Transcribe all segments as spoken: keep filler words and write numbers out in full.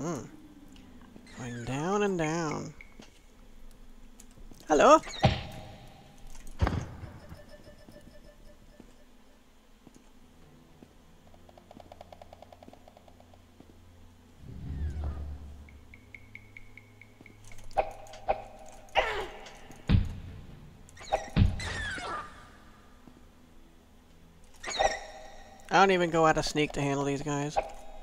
Mm. Going down and down. Hello? I don't even go out of sneak to handle these guys.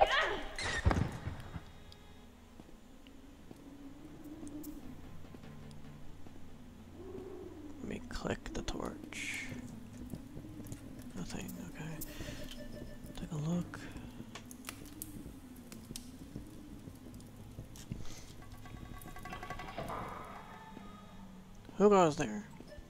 Let me click the torch. Nothing, okay. Take a look. Who goes there?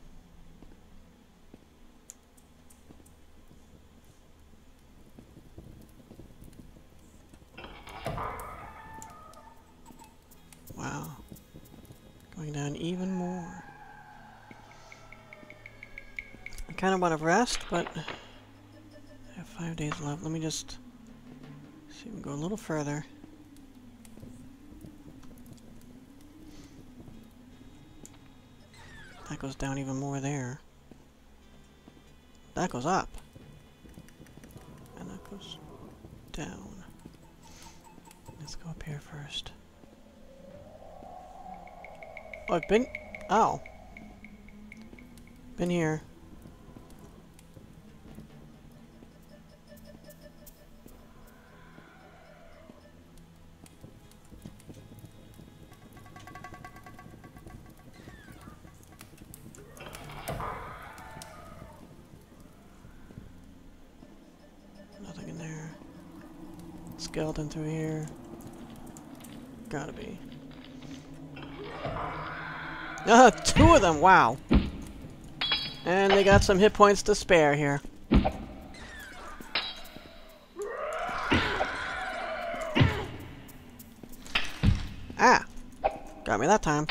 Wow. Going down even more. I kind of want to rest, but I have five days left. Let me just see if we can go a little further. That goes down even more there. That goes up. And that goes down. Let's go up here first. Oh, I've been... Oh. Been here. Nothing in there. Skeleton through here. Gotta be. Ah, two of them! Wow! And they got some hit points to spare here. Ah! Got me that time.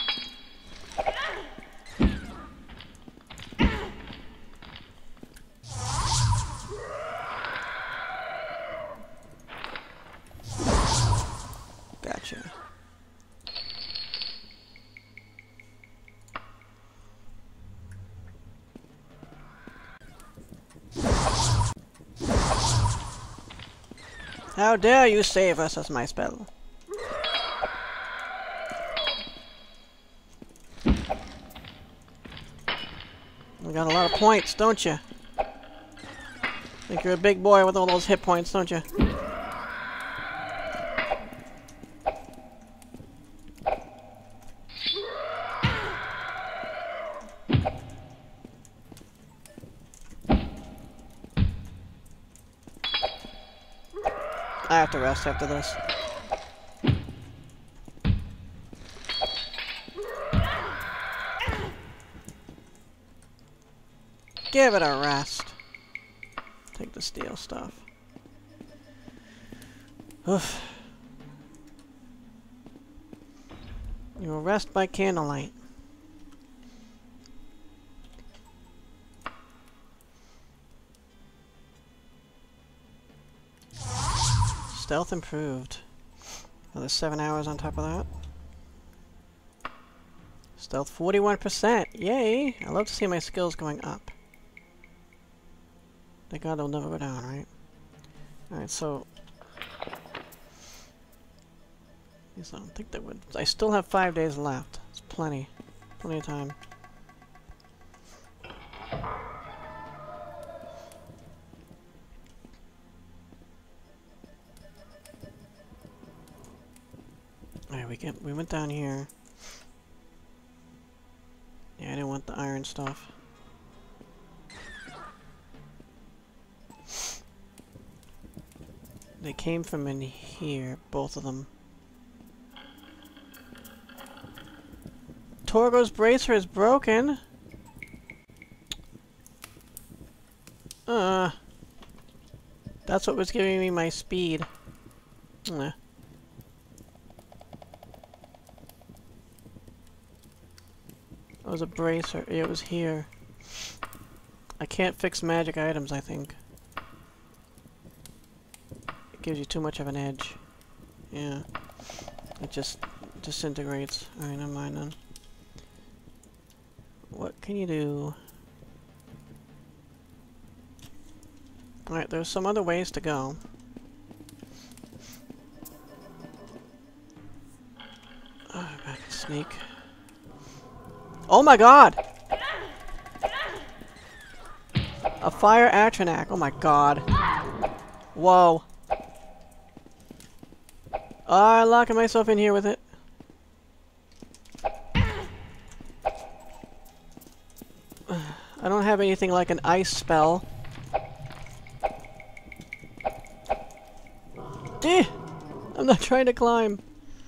Gotcha. How dare you save us as my spell? You got a lot of points, don't you? Think you're a big boy with all those hit points, don't you? I have to rest after this. Give it a rest. Take the steel stuff. Oof. You will rest by candlelight. Stealth improved. Another seven hours on top of that. Stealth forty-one percent. Yay! I love to see my skills going up. Thank God they'll never go down, right? Alright, so... I don't think that would... I still have five days left. It's plenty. Plenty of time. Alright, we get we went down here. Yeah, I didn't want the iron stuff. They came from in here, both of them. Torgo's bracer is broken. Uh, that's what was giving me my speed. Uh. It was a bracer. It was here. I can't fix magic items, I think. It gives you too much of an edge. Yeah. It just disintegrates. Alright, never mind then. What can you do? Alright, there's some other ways to go. Oh, I can sneak. Oh my god! A fire Atronach. Oh my god. Whoa. Oh, I'm locking myself in here with it. I don't have anything like an ice spell. Eh! I'm not trying to climb.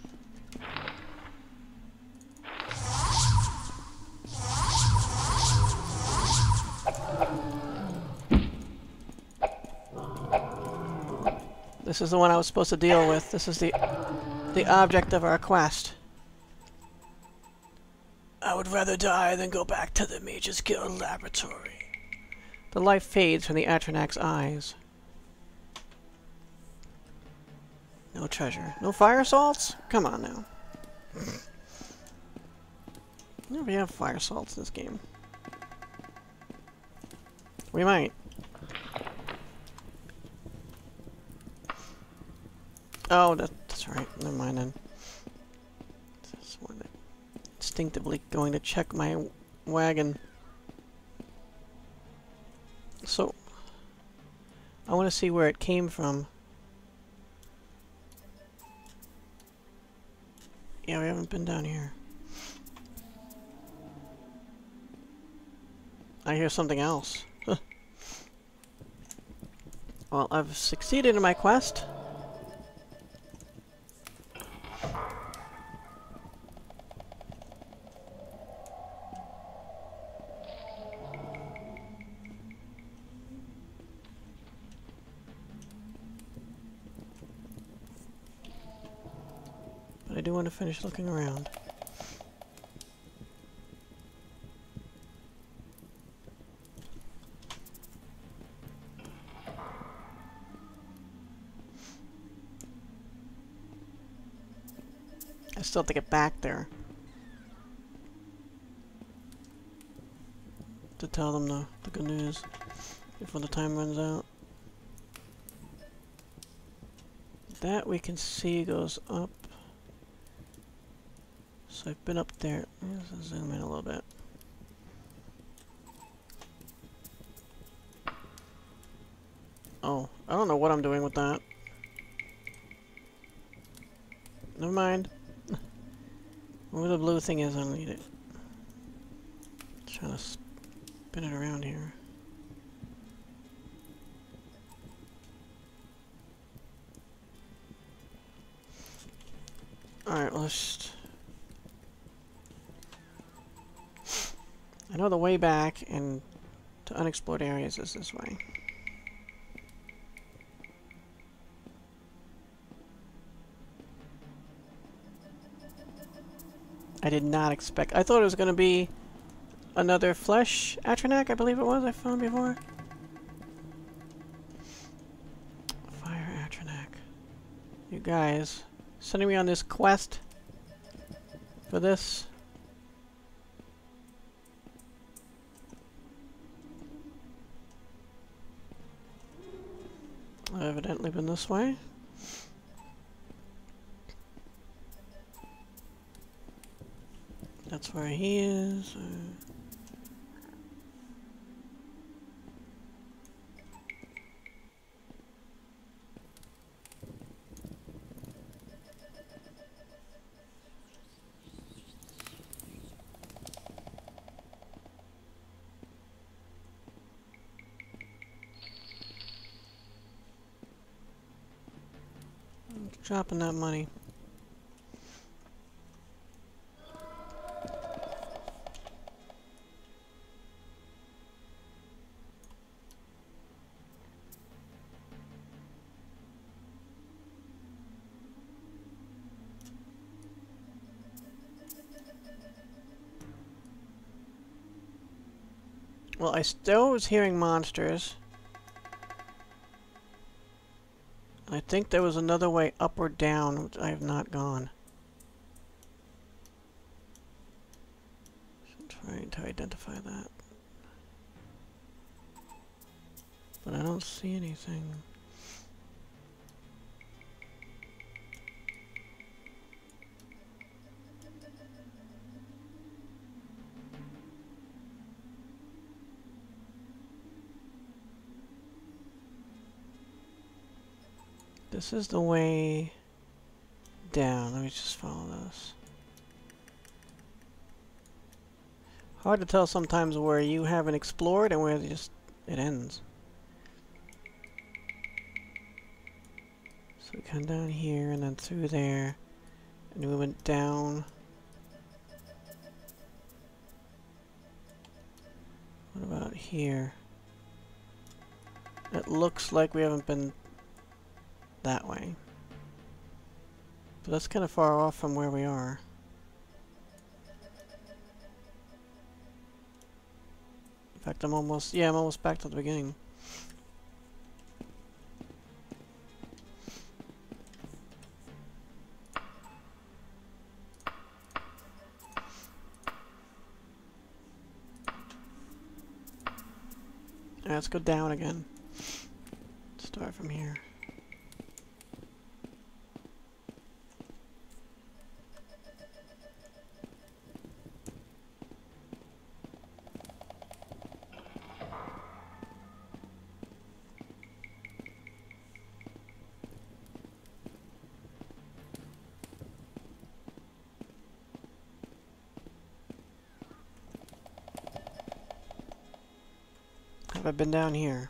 This is the one I was supposed to deal with. This is the the object of our quest. I would rather die than go back to the Mage's Guild laboratory. The light fades from the Atronach's eyes. No treasure. No fire salts? Come on now. Never have fire salts in this game. We might. Oh, that, that's right. Never mind then. That's one that instinctively going to check my wagon. So, I want to see where it came from. Yeah, we haven't been down here. I hear something else. Well, I've succeeded in my quest. But I do want to finish looking around. I still have to get back there to tell them the, the good news before the time runs out. That we can see goes up. So I've been up there. Let's zoom in a little bit. Oh, I don't know what I'm doing with that. Never mind. Where the blue thing is, I don't need it. Trying to spin it around here. Alright, let's... I know the way back and to unexplored areas is this way. I did not expect... I thought it was going to be another flesh Atronach, I believe it was, I found before. Fire Atronach. You guys, sending me on this quest for this. I've evidently been this way. That's where he is. Uh, dropping that money. Well, I still was hearing monsters. I think there was another way up or down, which I have not gone. trying to identify that. But I don't see anything. This is the way down. Let me just follow this. Hard to tell sometimes where you haven't explored and where it just it ends. So we come down here and then through there, and we went down. What about here? It looks like we haven't been that way. But that's kind of far off from where we are. In fact, I'm almost, yeah, I'm almost back to the beginning. Alright, let's go down again. Start from here. Have I been down here?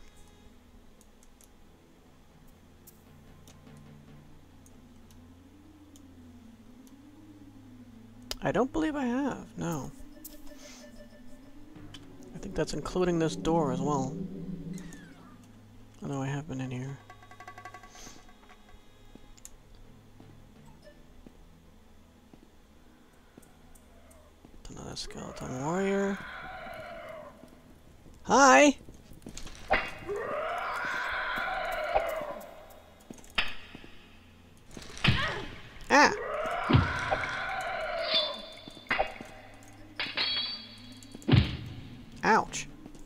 I don't believe I have, no. I think that's including this door as well. I know I have been in here. Another skeleton warrior. Hi! Ah! Ouch.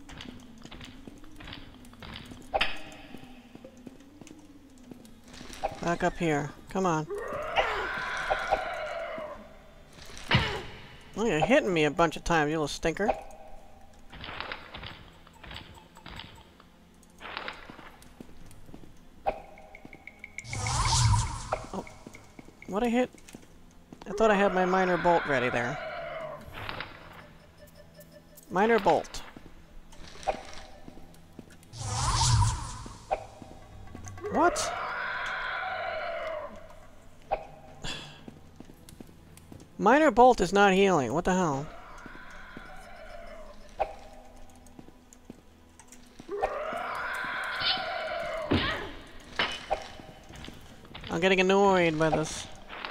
Back up here. Come on. Oh, you're hitting me a bunch of times, you little stinker. Oh. What I hit? I thought I had my minor bolt ready there. Minor bolt. What? Minor bolt is not healing. What the hell? I'm getting annoyed by this.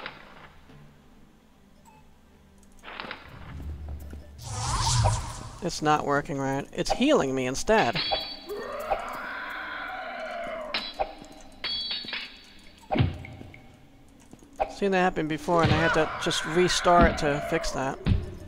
It's not working right. It's healing me instead. Seen that happen before and I had to just restart to fix that.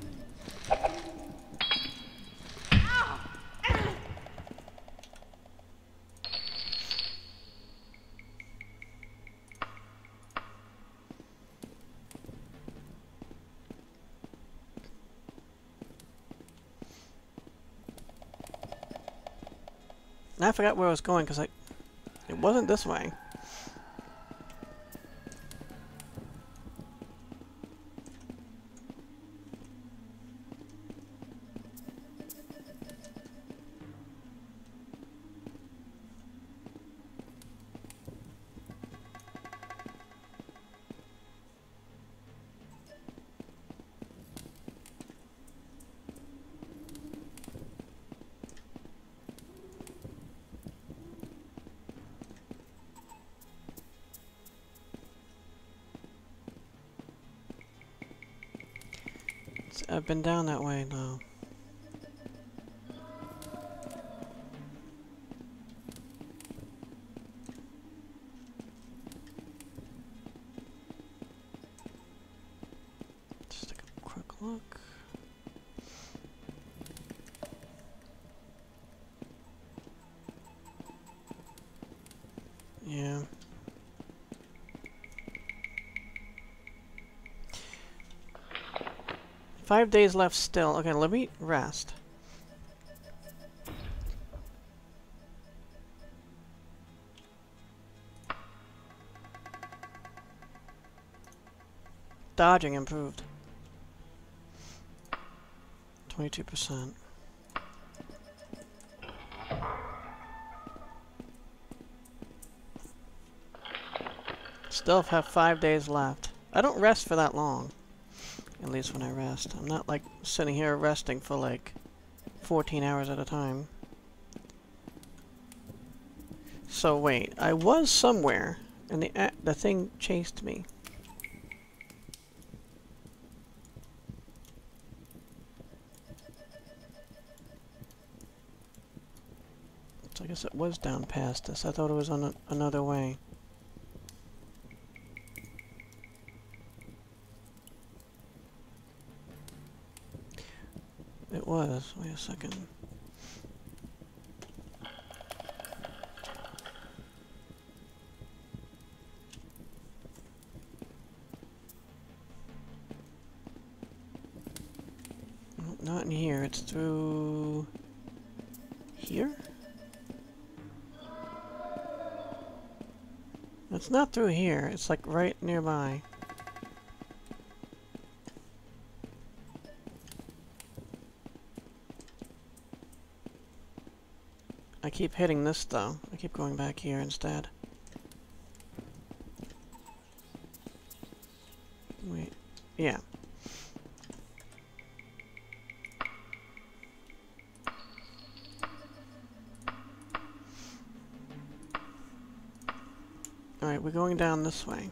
I forgot where I was going because I it wasn't this way. I've been down that way now. Just take a quick look. Five days left still. Okay, let me rest. Dodging improved. twenty-two percent. Still have five days left. I don't rest for that long. At least when I rest. I'm not like sitting here resting for like fourteen hours at a time. So wait, I was somewhere and the uh, the thing chased me. So I guess it was down past this. I thought it was on a, another way. It was. Wait a second. Nope, not in here. It's through here? It's not through here. It's like right nearby. I keep hitting this though. I keep going back here instead. Wait. Yeah. Alright, we're going down this way.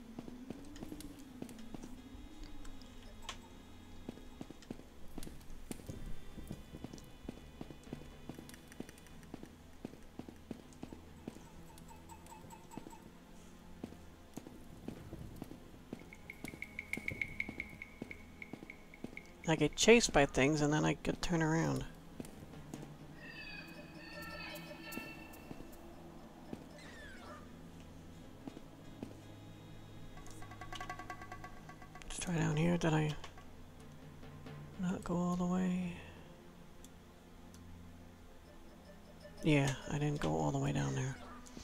I get chased by things and then I could turn around. Let's try down here. Did I not go all the way? Yeah, I didn't go all the way down there.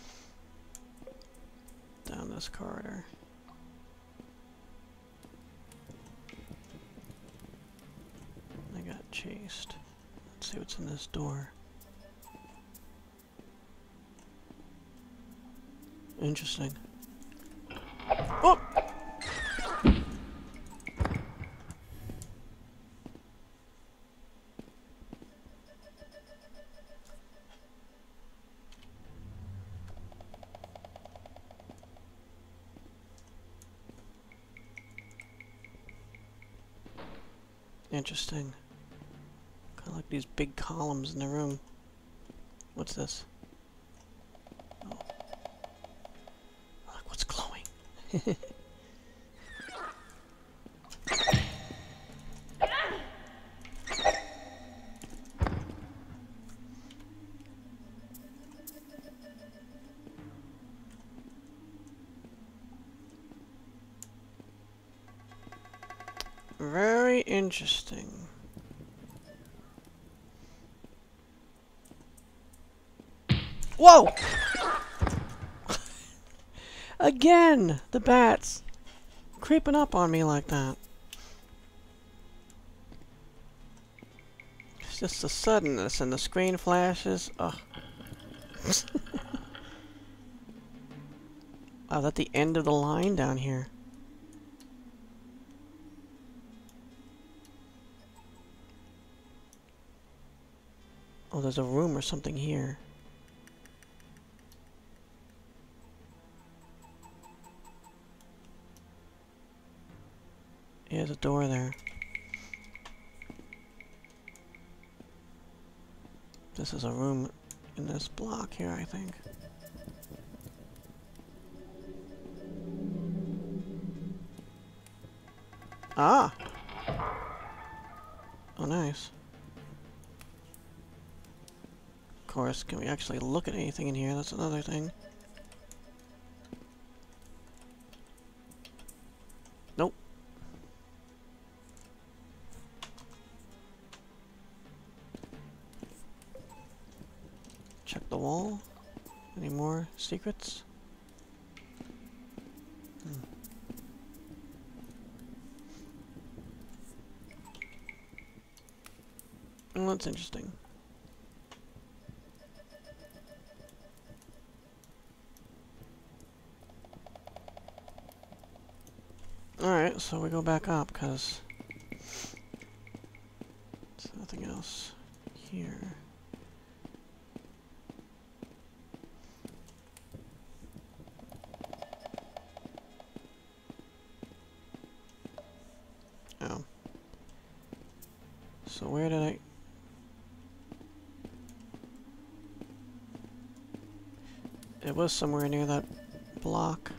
Down this corridor. I got chased. Let's see what's in this door. Interesting. Oh! Interesting. Kind of like these big columns in the room. What's this? Oh. Look, what's glowing? Very interesting. Whoa! Again! The bats! Creeping up on me like that. It's just the suddenness and the screen flashes. Ugh. Wow, that's the end of the line down here. Oh, there's a room or something here. Yeah, there's a door there. This is a room in this block here, I think. Ah! Oh, nice. Of course, can we actually look at anything in here? That's another thing. Nope. wall? Any more secrets? Hmm. Well, that's interesting. Alright, so we go back up, because there's nothing else here. Oh. So where did I... It was somewhere near that block.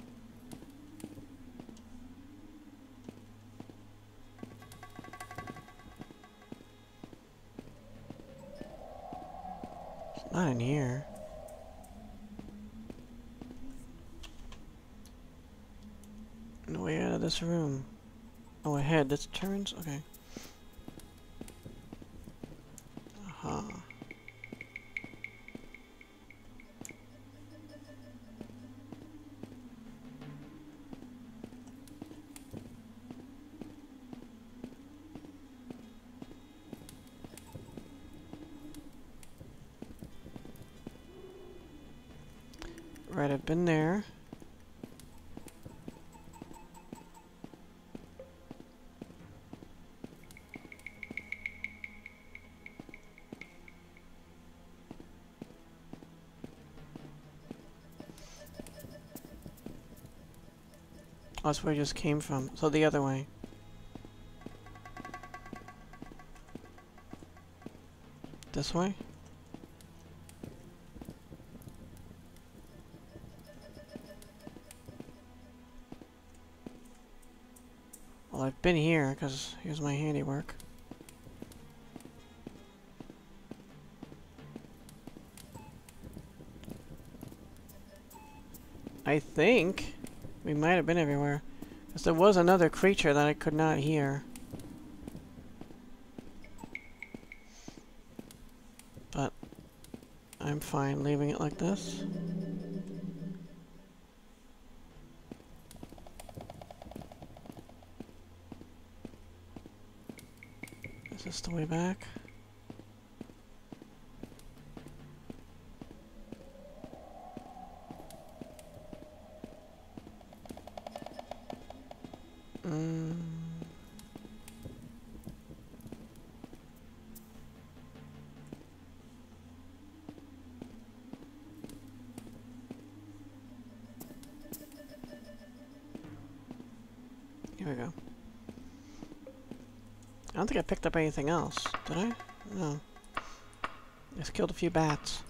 It's not in here. No way out of this room. Oh, ahead. This turns? Okay. Aha. Right, I've been there. Oh, that's where I just came from. So the other way. This way? Well, I've been here, because here's my handiwork. I think we might have been everywhere. Because there was another creature that I could not hear. But I'm fine leaving it like this. Is this the way back? Mm. Here we go. I don't think I picked up anything else. Did I? No. Just killed a few bats.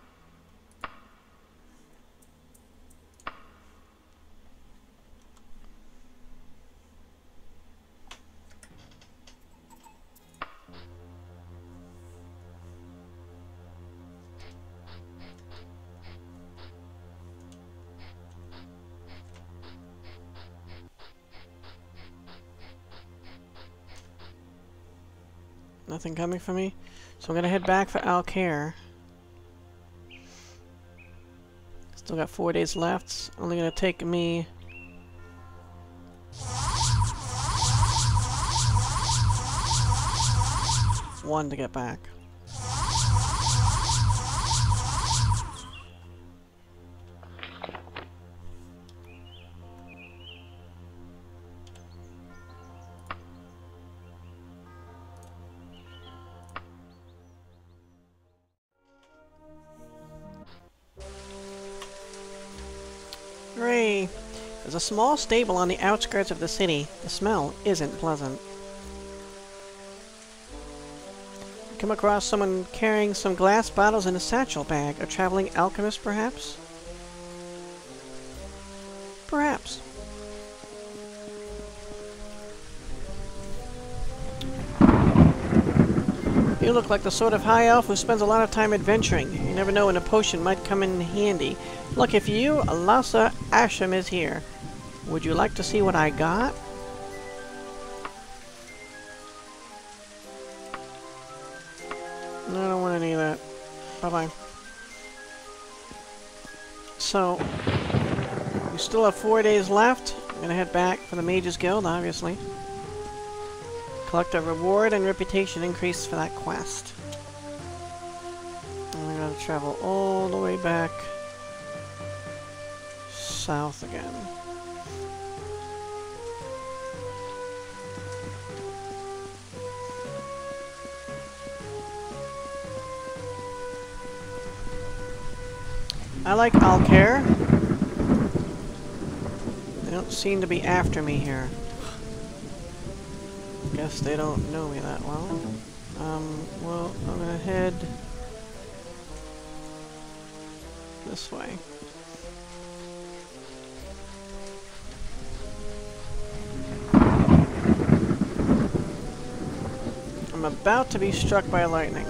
Nothing coming for me. So I'm gonna head back for Alcaire. Still got four days left. It's only gonna take me one to get back. Hooray! There's a small stable on the outskirts of the city. The smell isn't pleasant. You come across someone carrying some glass bottles in a satchel bag. A traveling alchemist, perhaps? Perhaps. You look like the sort of high elf who spends a lot of time adventuring. You never know when a potion might come in handy. Lucky for you, Alasa Asham is here. Would you like to see what I got? No, I don't want any of that. Bye-bye. so we still have four days left. I'm gonna head back for the Mages Guild, obviously. Collect a reward and reputation increase for that quest. And we're gonna travel all the way back south again. I like Alcair. They don't seem to be after me here. Guess they don't know me that well. Um, well, I'm gonna head this way. I'm about to be struck by lightning.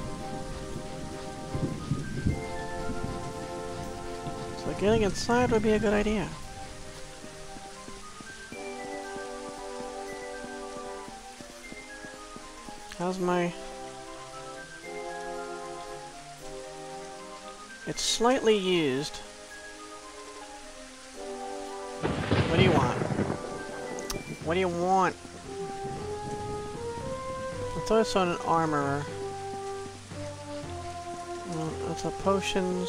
So getting inside would be a good idea. How's my... It's slightly used. What do you want? What do you want? I thought I saw an armorer. Well, that's a potions.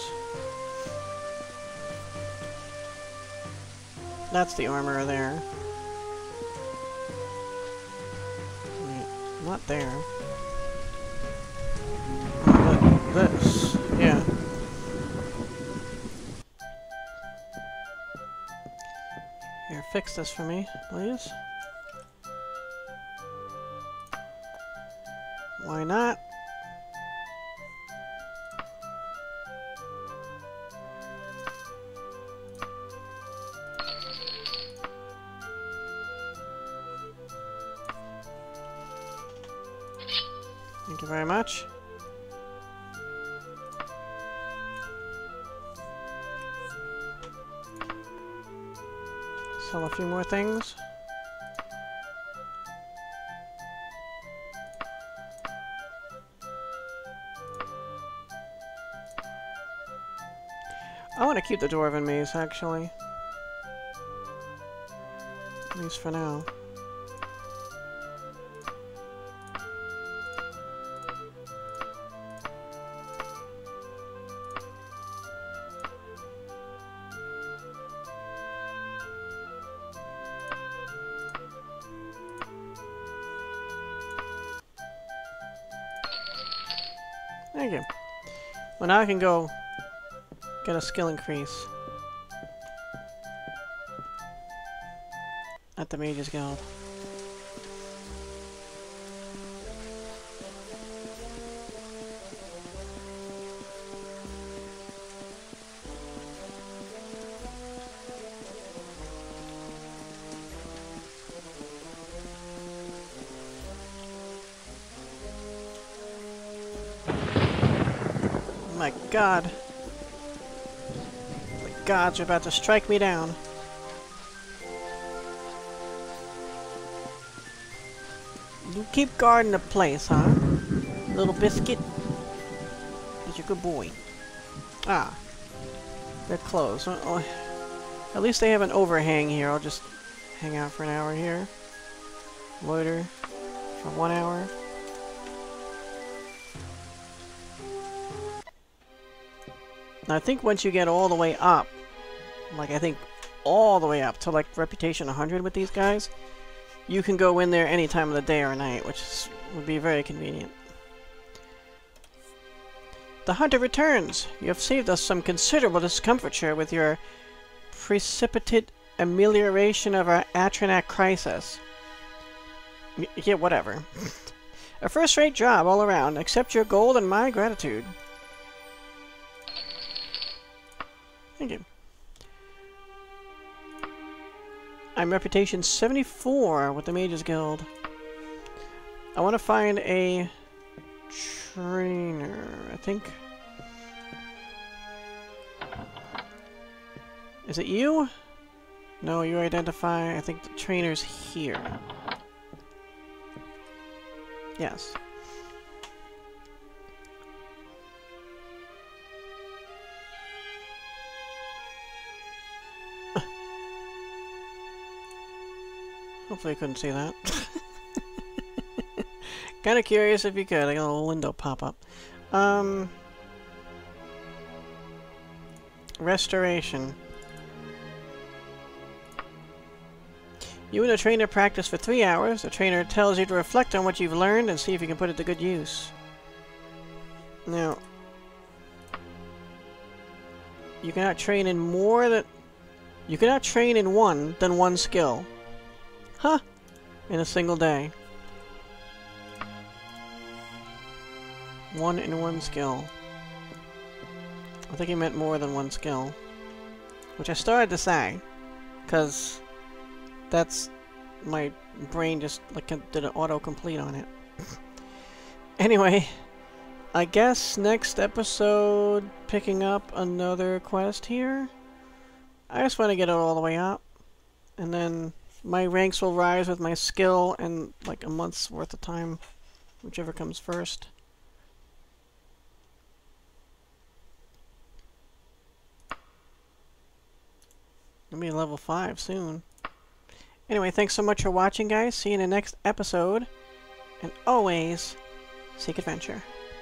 That's the armorer there. Wait, not there. Oh, but this. Yeah. Here, fix this for me, please. Why not? Thank you very much. Sell a few more things. I want to keep the Dwarven Mace, actually. At least for now. Thank you. Well, now I can go get a skill increase at the Mages Guild. Oh my god. The gods are about to strike me down. You keep guarding the place, huh? Little biscuit? He's a good boy. Ah. They're closed. Oh, at least they have an overhang here. I'll just hang out for an hour here. Loiter for one hour. Now, I think once you get all the way up, like I think all the way up to like reputation one hundred with these guys, you can go in there any time of the day or night, which is, would be very convenient. The hunter returns! You have saved us some considerable discomfiture with your precipitate amelioration of our Atronach crisis. Y yeah, whatever. A first-rate job all around. Accept your gold and my gratitude. Thank you. I'm reputation seventy-four with the Mages Guild. I want to find a trainer, I think. Is it you? No, you identify. I think the trainer's here. Yes. Hopefully you couldn't see that. Kind of curious if you could. I got a little window pop up. Um, restoration. You and a trainer practice for three hours. The trainer tells you to reflect on what you've learned and see if you can put it to good use. Now, you cannot train in more than... You cannot train in one than one skill. Huh. In a single day. One in one skill. I think he meant more than one skill. Which I started to say. Because that's... My brain just like did an autocomplete on it. Anyway. I guess next episode picking up another quest here. I just want to get it all the way up. And then my ranks will rise with my skill in like a month's worth of time. Whichever comes first. I'll be level five soon. Anyway, thanks so much for watching, guys. See you in the next episode. And always, seek adventure.